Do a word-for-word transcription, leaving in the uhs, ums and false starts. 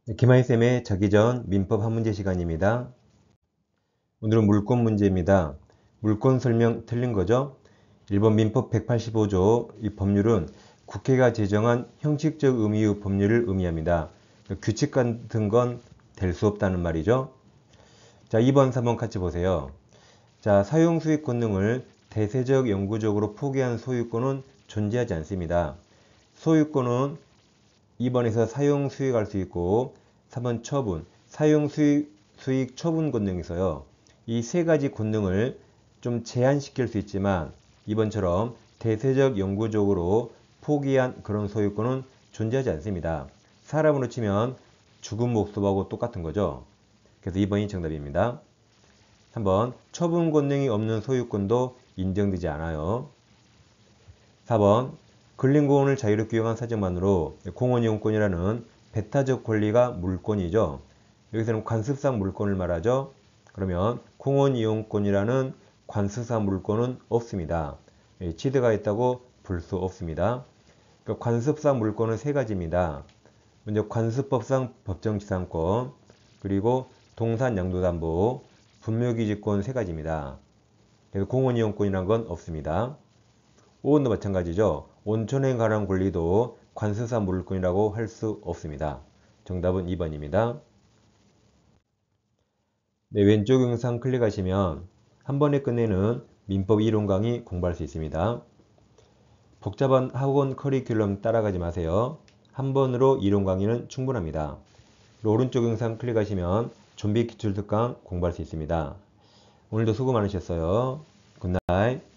김하희쌤의 자기 전 민법 한 문제 시간입니다. 오늘은 물권 문제입니다. 물권 설명 틀린 거죠? 일본 민법 백팔십오 조 이 법률은 국회가 제정한 형식적 의미의 법률을 의미합니다. 규칙 같은 건 될 수 없다는 말이죠. 자, 이 번, 삼 번 같이 보세요. 자, 사용 수익 권능을 대세적 영구적으로 포기한 소유권은 존재하지 않습니다. 소유권은 이 번에서 사용 수익할 수 있고, 삼 번 처분, 사용 수익, 수익 처분 권능이 있어요. 이 세 가지 권능을 좀 제한시킬 수 있지만 이번처럼 대세적 영구적으로 포기한 그런 소유권은 존재하지 않습니다. 사람으로 치면 죽은 목숨하고 똑같은 거죠. 그래서 이 번이 정답입니다. 삼 번 처분 권능이 없는 소유권도 인정되지 않아요. 사 번 근린공원을 자유롭게 이용한 사정만으로 공원이용권이라는 배타적 권리가 물권이죠. 여기서는 관습상 물권을 말하죠. 그러면 공원이용권이라는 관습상 물권은 없습니다. 치드가 있다고 볼 수 없습니다. 그러니까 관습상 물권은 세 가지입니다. 먼저 관습법상 법정지상권, 그리고 동산양도담보, 분묘기지권 세 가지입니다. 그래서 공원이용권이란 건 없습니다. 오 번도 마찬가지죠. 온천에 관한 권리도 관습상 물권이라고 할 수 없습니다. 정답은 이 번입니다. 네, 왼쪽 영상 클릭하시면 한 번에 끝내는 민법 이론 강의 공부할 수 있습니다. 복잡한 학원 커리큘럼 따라가지 마세요. 한 번으로 이론 강의는 충분합니다. 오른쪽 영상 클릭하시면 좀비 기출 특강 공부할 수 있습니다. 오늘도 수고 많으셨어요. 굿나잇.